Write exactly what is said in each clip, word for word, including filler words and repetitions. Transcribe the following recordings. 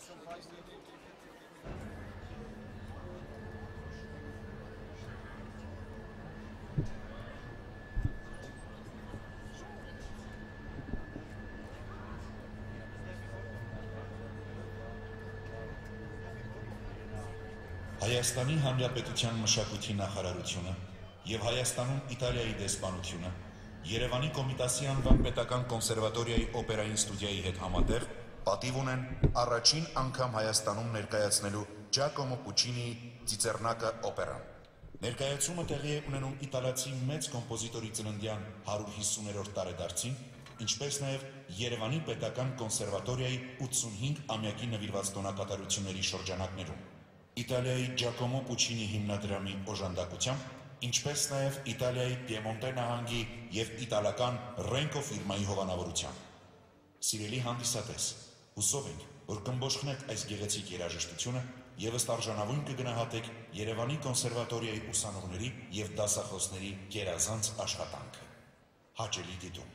Հայաստանի Հանրապետության մշակույթի նախարարությունը և Հայաստանում Իտալիայի դեսպանությունը Երևանի Կոմիտասի անվան պետական կոնսերվատորիայի օպերային ստուդիայի հետ համատեղ պատիվ ունեն առաջին անգամ Հայաստանում ներկայացնելու Ջակոմո Պուչինիի Ծիծեռնակը օպերան։ Ներկայացումը տեղի է ունենում իտալացի մեծ կոմպոզիտորի ծննդյան հարյուր հիսուներորդ տարեդարձին, ինչպես նաև Երևանի պետական կոնսերվատորիայի ութսունհինգ-ամյակի նվիրված տոնակատարությունների շրջանակներում, Իտալիայի Ջակոմո Պուչինի հիմնադրամի օժանդակությամբ, ինչպես նաև Իտալիայի Պիեմոնտե նահանգի և իտալական Ռենկո ֆիրմայի հովանավորությամբ։ Սիրելի հանդիսատես, հուսով ենք, որ կըմբոշխնեք այս գեղեցիկ երաժշտությունը և ըստ արժանավուն կգնահատեք Երևանի կոնսերվատորիայի ուսանողների և դասախոսների գերազանց աշխատանքը։ Հաճելի դիտում։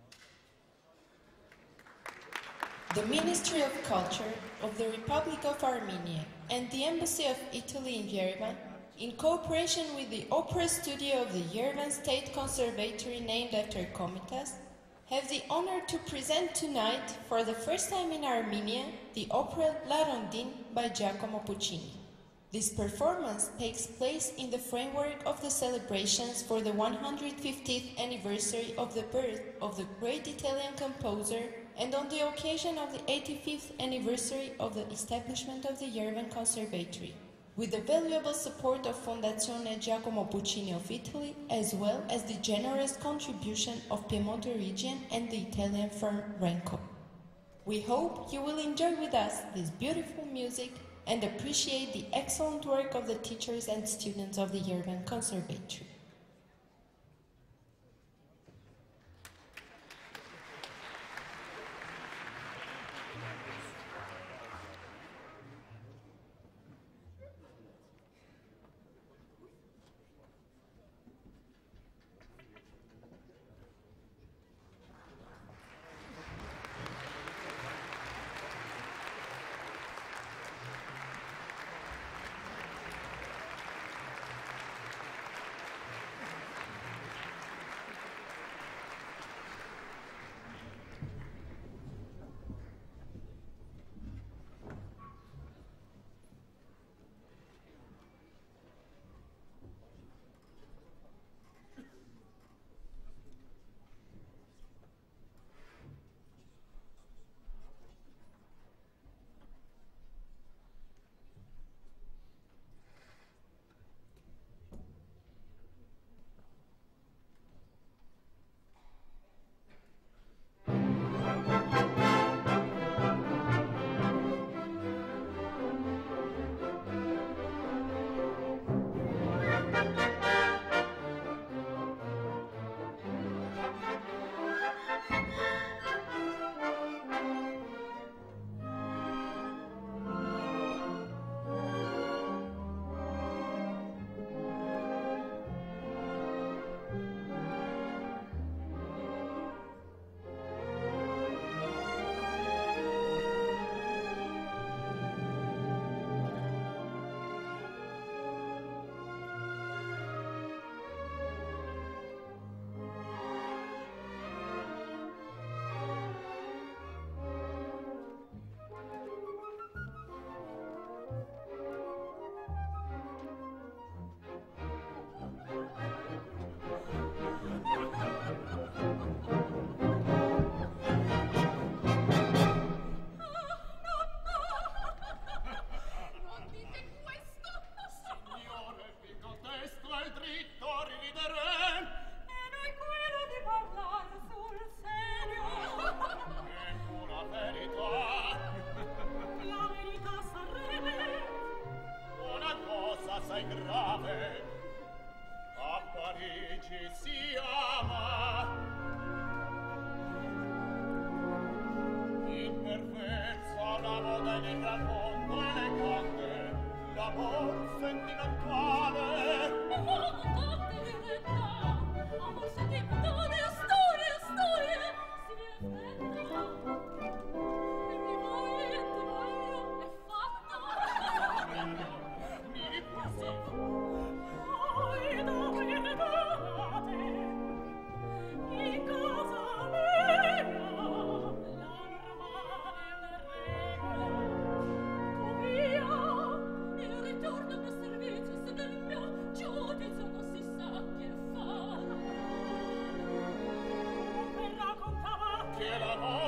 The Ministry of Culture of the Republic of Armenia and the Embassy of Italy in Yerevan, in cooperation with the Opera Studio of the Yerevan State Conservatory named after Komitas, have the honor to present tonight, for the first time in Armenia, the opera La Rondine by Giacomo Puccini. This performance takes place in the framework of the celebrations for the one hundred fiftieth anniversary of the birth of the great Italian composer and on the occasion of the eighty-fifth anniversary of the establishment of the Yerevan Conservatory, with the valuable support of Fondazione Giacomo Puccini of Italy, as well as the generous contribution of Piemonte region and the Italian firm Renco. We hope you will enjoy with us this beautiful music and appreciate the excellent work of the teachers and students of the Yerevan Conservatory.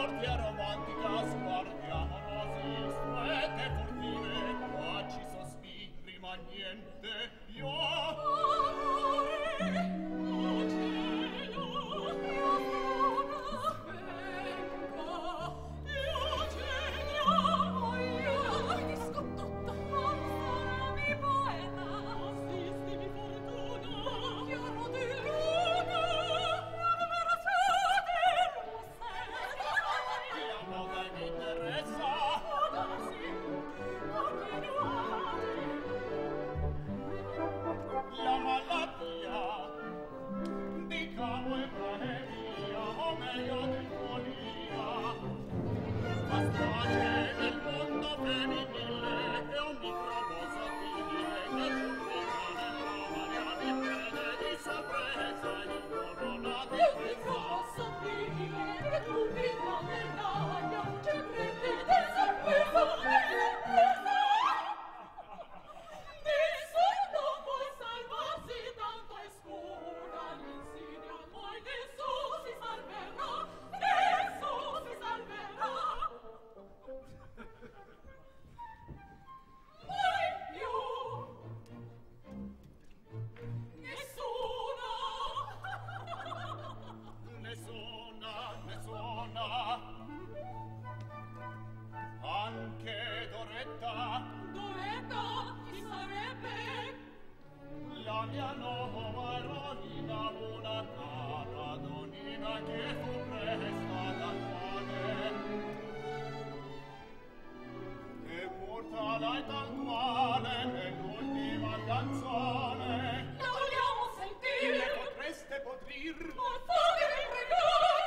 sorte romantica sguardiamo rosi strette furtive qua ci sospiri ma niente io amore oh cielo io sono svenga io geniamo io ti scondotta mi poeta assisti mi fortuna chiaro di luna la malattia di cavo e praeria o meglio di folia fa strage nel mondo femminile è un microbo sottile che turbica nell'aria di fede di sorpresa in corona di presa sottile che turbica nell'aria che prende di sorpresa di sorpresa nessuno può salvarsi tanto è scura l'insidia poi nessuno si salverà nessuno si salverà mai più nessuna nessuna nessuna anche Doretta Doretta chi sarebbe la mia nuova eroina una cara donnina che fu presta dal padre e porta lei tal quale nell'ultima canzone la vogliamo sentire le potreste potrir ma fatemi pregare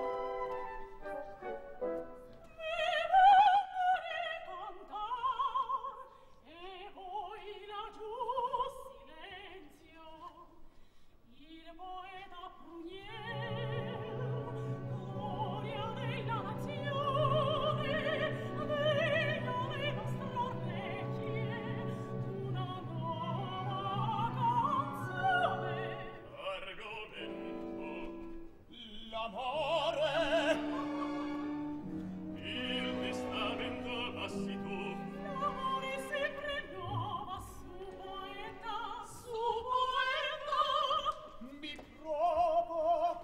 mi vorrei cantar e voi laggiù silenzio il poeta Prunier gloria della nazione degno dei nostri orecchie una nuova canzone argomento l'amore il testamento lassitù l'amore sempre nuova su poeta su poeta mi provo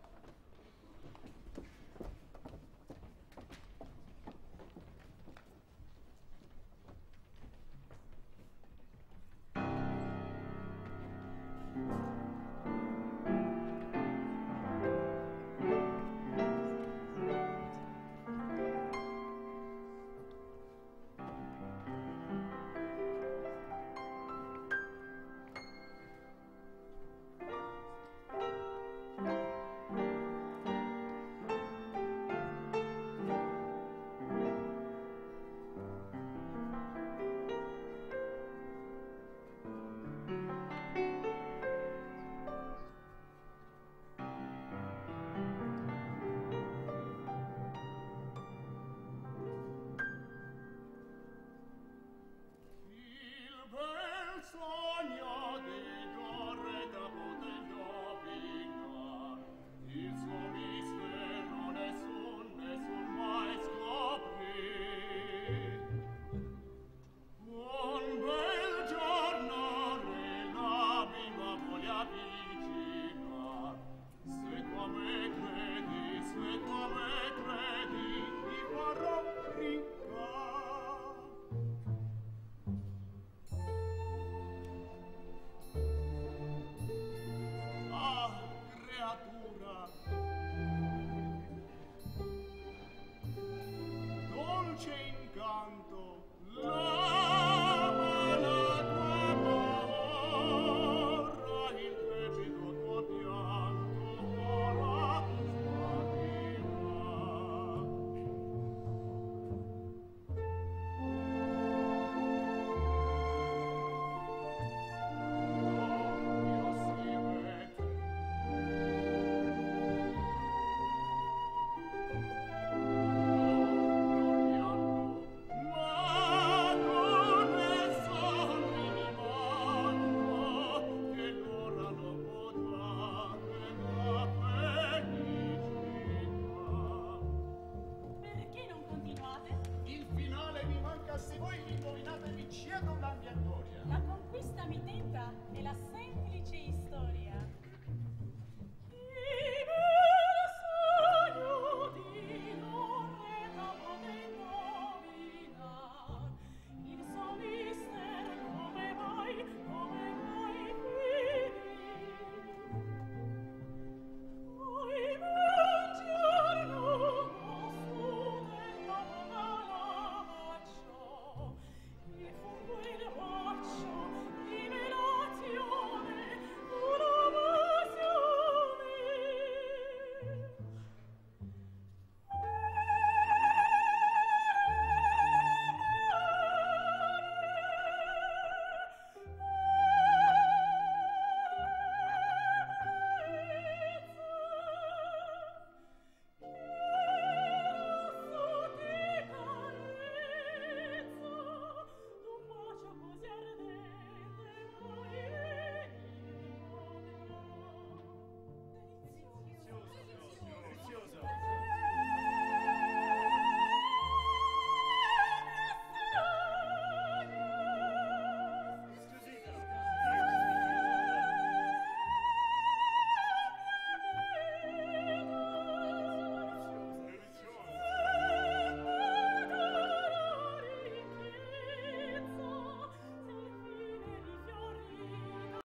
il bel sogno di Doretta potevo pigliar il suo mistero nessun nessun mai scoprì un bel giorno re la bimba voglia vicina se tu a me credi se tu a me credi ti farò ricca ah creatura dolce incanto lava la tua paura il trepido tuo pianto ora sparirà oh, io si con la mia gloria. La conquista mi tenta e la semplice